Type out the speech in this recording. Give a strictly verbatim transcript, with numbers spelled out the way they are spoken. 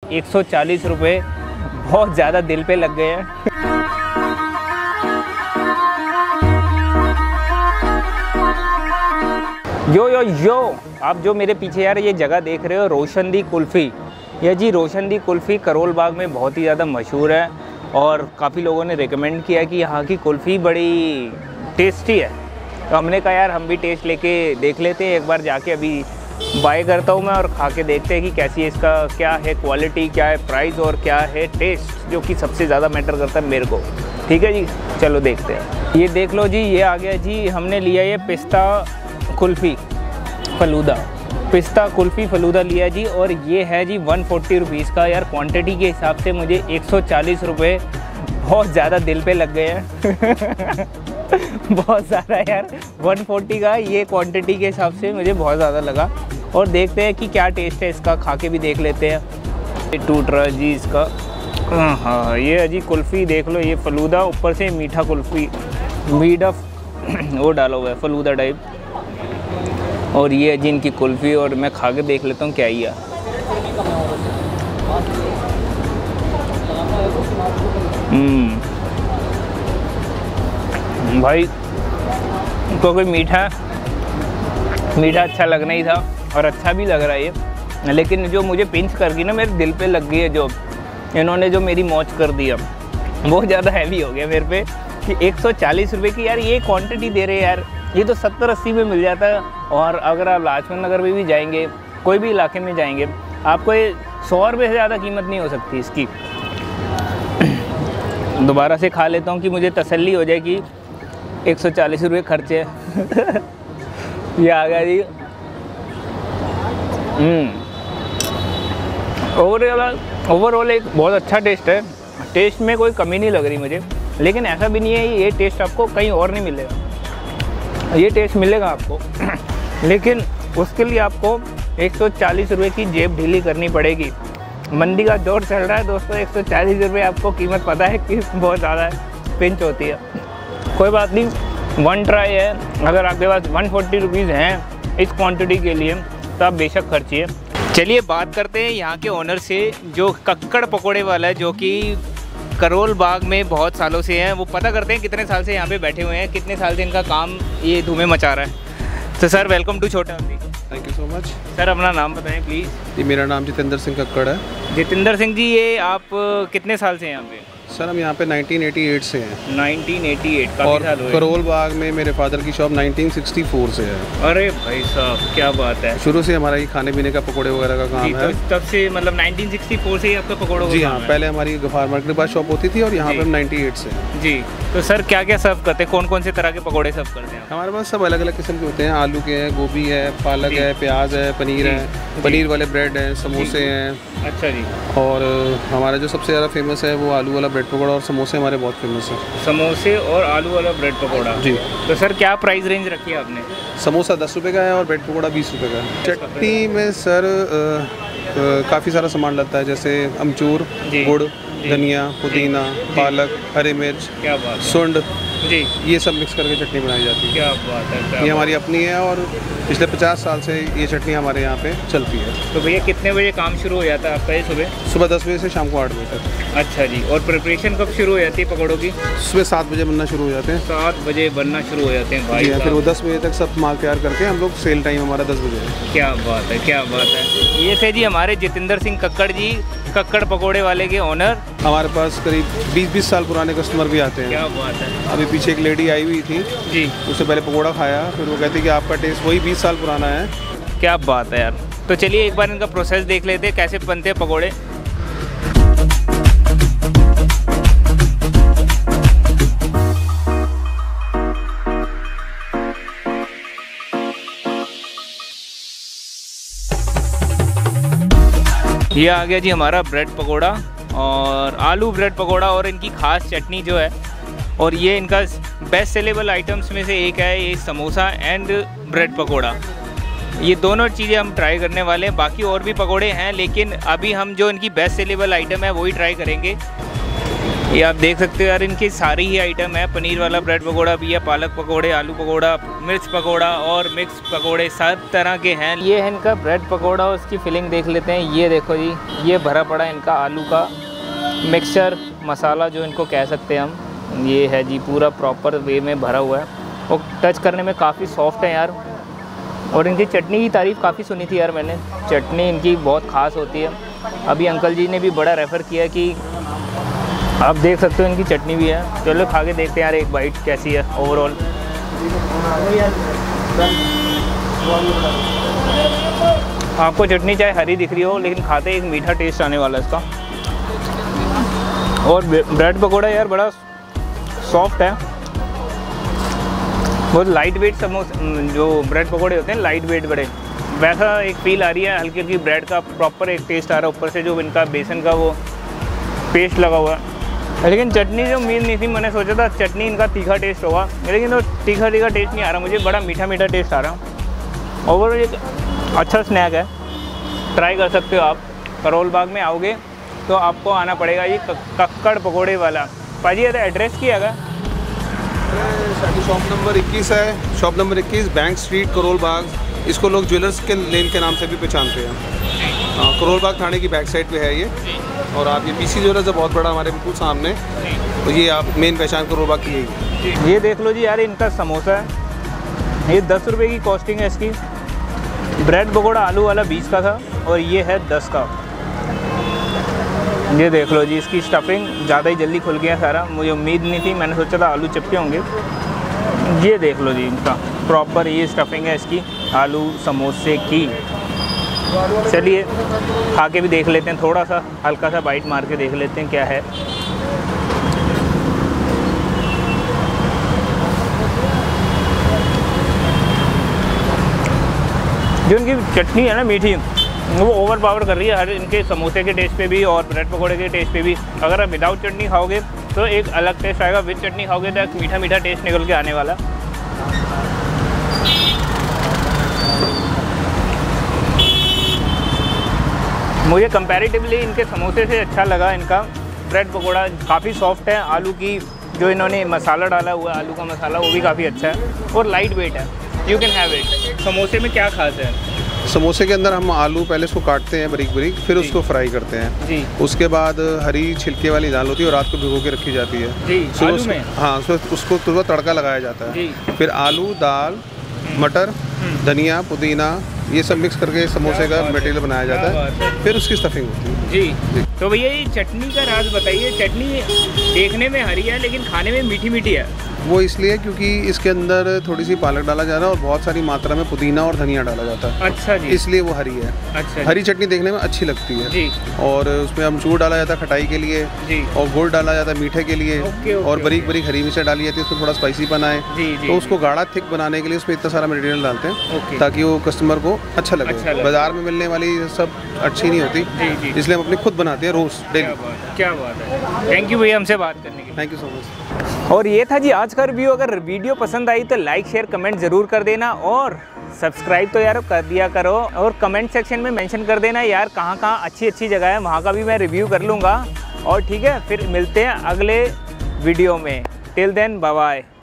एक सौ चालीस रुपये बहुत ज़्यादा दिल पे लग गए हैं। यो यो यो आप जो मेरे पीछे यार ये जगह देख रहे हो, रोशनदी कुल्फ़ी। यह जी रोशनदी कुल्फ़ी करोल बाग में बहुत ही ज़्यादा मशहूर है और काफ़ी लोगों ने रिकमेंड किया कि यहाँ की कुल्फ़ी बड़ी टेस्टी है। तो हमने कहा यार हम भी टेस्ट लेके देख लेते हैं एक बार जाके। अभी बाय करता हूँ मैं और खा के देखते हैं कि कैसी है, इसका क्या है क्वालिटी, क्या है प्राइस और क्या है टेस्ट, जो कि सबसे ज़्यादा मैटर करता है मेरे को। ठीक है जी, चलो देखते हैं। ये देख लो जी, ये आ गया जी, हमने लिया ये पिस्ता कुल्फ़ी फलूदा, पिस्ता कुल्फ़ी फलूदा लिया जी। और ये है जी वन फोर्टी रुपीज़ का। यार क्वांटिटी के हिसाब से मुझे एक सौ चालीस रुपये बहुत ज़्यादा दिल पे लग गए हैं। बहुत ज़्यादा यार, वन फोर्टी का ये क्वांटिटी के हिसाब से मुझे बहुत ज़्यादा लगा। और देखते हैं कि क्या टेस्ट है इसका, खा के भी देख लेते हैं। ये टूट रहा जी इसका। हाँ, ये है जी कुल्फ़ी, देख लो, ये फलूदा, ऊपर से मीठा कुल्फ़ी, मीठा वो डाला हुआ है फलूदा टाइप। और ये है जी इनकी कुल्फ़ी, और मैं खा के देख लेता हूँ क्या ही है। हम्म भाई, तो कोई मीठा मीठा अच्छा लगना ही था और अच्छा भी लग रहा है ये। लेकिन जो मुझे पिंच कर गई ना, मेरे दिल पे लग गई है, जो इन्होंने जो मेरी मौज कर दी अब, बहुत ज़्यादा हैवी हो गया मेरे पे कि एक सौ चालीस रुपये की यार ये क्वांटिटी दे रहे हैं यार। ये तो सत्तर अस्सी में मिल जाता है। और अगर आप लाजपत नगर में भी जाएंगे, कोई भी इलाके में जाएंगे, आपको ये सौ रुपये से ज़्यादा कीमत नहीं हो सकती इसकी। दोबारा से खा लेता हूँ कि मुझे तसल्ली हो जाए कि एक सौ चालीस रुपये खर्चे हैं। ये आ गया जी। ओवरऑल ओवरऑल एक बहुत अच्छा टेस्ट है। टेस्ट में कोई कमी नहीं लग रही मुझे, लेकिन ऐसा भी नहीं है ये टेस्ट आपको कहीं और नहीं मिलेगा। ये टेस्ट मिलेगा आपको, लेकिन उसके लिए आपको एक सौ चालीस रुपये की जेब ढीली करनी पड़ेगी। मंदी का दौर चल रहा है दोस्तों, एक सौ चालीस रुपये आपको कीमत पता है कि बहुत ज़्यादा पिंच होती है। कोई बात नहीं, वन ट्राई है। अगर आपके पास वन फोर्टी रुपीज़ हैं इस क्वांटिटी के लिए तो आप बेशक खर्चिए। चलिए बात करते हैं यहाँ के ओनर से, जो कक्कड़ पकोड़े वाला है, जो कि करोल बाग में बहुत सालों से हैं। वो पता करते हैं कितने साल से यहाँ पे बैठे हुए हैं, कितने साल से इनका काम ये धूमें मचा रहा है। तो sir welcome to Chhota Haldi. Thank you so much. Sir अपना नाम बताएं प्लीज़। जी मेरा नाम जितेंद्र सिंह कक्कड़ है। जितेंद्र सिंह जी, ये आप कितने साल से हैं यहाँ पे? सर हम यहाँ पे नाइनटीन एटी एट से हैं। नाइनटीन एटी एट, काफ़ी और साल हुए। करोल बाग में मेरे फादर की शॉप नाइनटीन सिक्सटी फोर से है। अरे भाई साहब क्या बात है। शुरू से हमारा ये खाने पीने का पकोड़े वगैरह का काम है। तो तब से मतलब नाइनटीन सिक्सटी फोर से ही आपका पकोड़ों? जी हाँ, पहले हमारी गफार मार्केट के पास शॉप होती थी और यहाँ पे हम नाइनटी एट से हैं। जी, तो सर क्या क्या सर्व करते हैं, कौन कौन से तरह के पकोड़े सर्व करते हैं? हमारे पास सब अलग अलग किस्म के होते हैं। आलू के हैं, गोभी है, पालक है, प्याज है, पनीर है, पनीर वाले ब्रेड हैं, समोसे हैं। अच्छा जी। और हमारा जो सबसे ज़्यादा फेमस है वो आलू वाला ब्रेड पकौड़ा और समोसे हमारे बहुत फेमस है। समोसे और आलू वाला ब्रेड पकौड़ा जी। तो सर क्या प्राइस रेंज रखी है आपने? समोसा दस रुपये का है और ब्रेड पकौड़ा बीस रुपये का है। चटनी में सर काफ़ी सारा सामान लगता है, जैसे अमचूर, गुड़, धनिया, पुदीना, पालक, हरी मिर्च, क्या बात, सुंड जी, ये सब मिक्स करके चटनी बनाई जाती है। क्या बात है, क्या ये हमारी अपनी है और पिछले पचास साल से ये चटनी हमारे यहाँ पे चलती है। तो भैया कितने बजे काम शुरू हो जाता है आपका ये सुबह? सुबह दस बजे से शाम को आठ बजे तक। अच्छा जी। और प्रिपरेशन कब शुरू हो जाती है पकौड़ों की? सुबह सात बजे बनना शुरू हो जाते हैं। सात बजे बनना शुरू हो जाते हैं भाई। जी, फिर वो दस बजे तक सब माल तैयार करके हम लोग सेल टाइम हमारा दस बजे है। क्या बात है, क्या बात है। ये थे जी हमारे जितेंद्र सिंह कक्कड़ जी, कक्कड़ पकोड़े वाले के ओनर। हमारे पास करीब बीस बीस साल पुराने कस्टमर भी आते हैं। क्या बात है। अभी पीछे एक लेडी आई हुई थी जी, उससे पहले पकोड़ा खाया, फिर वो कहती कि आपका टेस्ट वही बीस साल पुराना है। क्या बात है यार। तो चलिए एक बार इनका प्रोसेस देख लेते हैं कैसे बनते हैं पकोड़े। ये आ गया जी हमारा ब्रेड पकोड़ा और आलू ब्रेड पकोड़ा और इनकी खास चटनी जो है, और ये इनका बेस्ट सेलेबल आइटम्स में से एक है ये समोसा एंड ब्रेड पकोड़ा। ये दोनों चीज़ें हम ट्राई करने वाले हैं। बाकी और भी पकोड़े हैं, लेकिन अभी हम जो इनकी बेस्ट सेलेबल आइटम है वही ट्राई करेंगे। ये आप देख सकते हो यार, इनकी सारी ही आइटम है। पनीर वाला ब्रेड पकोड़ा भी है, पालक पकोड़े, आलू पकोड़ा, मिर्च पकोड़ा और मिक्स पकोड़े सब तरह के हैं। ये है इनका ब्रेड पकोड़ा, उसकी फिलिंग देख लेते हैं। ये देखो जी, ये भरा पड़ा है इनका आलू का मिक्सचर मसाला जो इनको कह सकते हैं हम। ये है जी पूरा प्रॉपर वे में भरा हुआ है और टच करने में काफ़ी सॉफ्ट है यार। और इनकी चटनी की तारीफ़ काफ़ी सुनी थी यार मैंने, चटनी इनकी बहुत ख़ास होती है। अभी अंकल जी ने भी बड़ा रेफ़र किया कि आप देख सकते हो इनकी चटनी भी है। चलो खा के देखते हैं यार एक बाइट कैसी है ओवरऑल। आपको चटनी चाहे हरी दिख रही हो, लेकिन खाते एक मीठा टेस्ट आने वाला है इसका। और ब्रेड पकोड़ा यार बड़ा सॉफ्ट है, बहुत लाइट वेट समोसे जो ब्रेड पकोड़े होते हैं, लाइट वेट बड़े, वैसा एक फील आ रही है। हल्की हल्की ब्रेड का प्रॉपर एक टेस्ट आ रहा है, ऊपर से जो इनका बेसन का वो पेस्ट लगा हुआ है। लेकिन चटनी जो उम्मीद नहीं थी, मैंने सोचा था चटनी इनका तीखा टेस्ट होगा, लेकिन तो तीखा तीखा टेस्ट नहीं आ रहा मुझे, बड़ा मीठा मीठा टेस्ट आ रहा। ओवरऑल एक अच्छा स्नैक है, ट्राई कर सकते हो आप। करोल बाग में आओगे तो आपको आना पड़ेगा ये कक्कड़ पकोड़े वाला। पाजी ये एड्रेस क्या है? शॉप नंबर इक्कीस है, शॉप नंबर इक्कीस बैंक स्ट्रीट करोल बाग। इसको लोग ज्वेलर्स के लेन के नाम से भी पहचानते हैं। करोल बाग थाने की बैक साइड पे है ये। और आप ये पीसी ज्वेलर्स है बहुत बड़ा हमारे बिल्कुल सामने, तो ये आप मेन पहचान करोल बाग की यही। ये देख लो जी यार, इनका समोसा है, ये दस रुपये की कॉस्टिंग है इसकी। ब्रेड पकोड़ा आलू वाला बीस का था और ये है दस का। ये देख लो जी, इसकी स्टफिंग ज़्यादा ही जल्दी खुल गया सारा, मुझे उम्मीद नहीं थी, मैंने सोचा था आलू चिपके होंगे। ये देख लो जी, इनका प्रॉपर ये स्टफिंग है इसकी आलू समोसे की। चलिए खा के भी देख लेते हैं, थोड़ा सा हल्का सा बाइट मार के देख लेते हैं क्या है। जो इनकी चटनी है ना मीठी, वो ओवर पावर कर रही है हर इनके समोसे के टेस्ट पे भी और ब्रेड पकोड़े के टेस्ट पे भी। अगर आप विदाउट चटनी खाओगे तो एक अलग टेस्ट आएगा, विद चटनी खाओगे तो एक मीठा मीठा टेस्ट निकल के आने वाला। मुझे कंपैरेटिवली इनके समोसे से अच्छा लगा इनका ब्रेड पकोड़ा। काफ़ी सॉफ्ट है, आलू की जो इन्होंने मसाला डाला हुआ है, आलू का मसाला, वो भी काफ़ी अच्छा है और लाइट वेट है, यू कैन हैव इट। समोसे में क्या खास है? समोसे के अंदर हम आलू पहले उसको काटते हैं बारीक बारीक, फिर उसको फ्राई करते हैं जी। उसके बाद हरी छिलके वाली दाल होती है और रात को भिगो के रखी जाती है जी। आलू उसको, में हाँ उसको उसको सुबह तड़का लगाया जाता है जी। फिर आलू, दाल, मटर, धनिया, पुदीना, ये सब मिक्स करके समोसे का मटेरियल बनाया जाता है, फिर उसकी स्टफिंग होती है जी, जी। तो भैया ये चटनी का राज बताइए। चटनी देखने में हरी है लेकिन खाने में मीठी मीठी है। वो इसलिए क्योंकि इसके अंदर थोड़ी सी पालक डाला जा रहा है और बहुत सारी मात्रा में पुदीना और धनिया डाला जाता है। अच्छा जी, इसलिए वो हरी है। अच्छा, हरी चटनी देखने में अच्छी लगती है जी। और उसमें अमचूर डाला जाता है खटाई के लिए जी, और गुड़ डाला जाता है मीठे के लिए। ओके, ओके, और बारीक बारीक हरी मिर्च डाली जाती है, उसमें थोड़ा स्पाइसी बनाए तो उसको गाढ़ा थिक बनाने के लिए उसमें इतना सारा मटेरियल डालते हैं ताकि वो कस्टमर को अच्छा लगे। बाजार में मिलने वाली सब अच्छी नहीं होती, इसलिए हम अपने खुद बनाते हैं रोज डेली। क्या बात है, थैंक यू भैया हमसे बात करने के लिए। Thank you so much. और ये था जी आज का रिव्यू। अगर वीडियो पसंद आई तो लाइक शेयर कमेंट ज़रूर कर देना और सब्सक्राइब तो यार कर दिया करो, और कमेंट सेक्शन में मेंशन कर देना यार कहाँ कहाँ अच्छी अच्छी जगह है, वहाँ का भी मैं रिव्यू कर लूँगा। और ठीक है, फिर मिलते हैं अगले वीडियो में। Till then bye bye.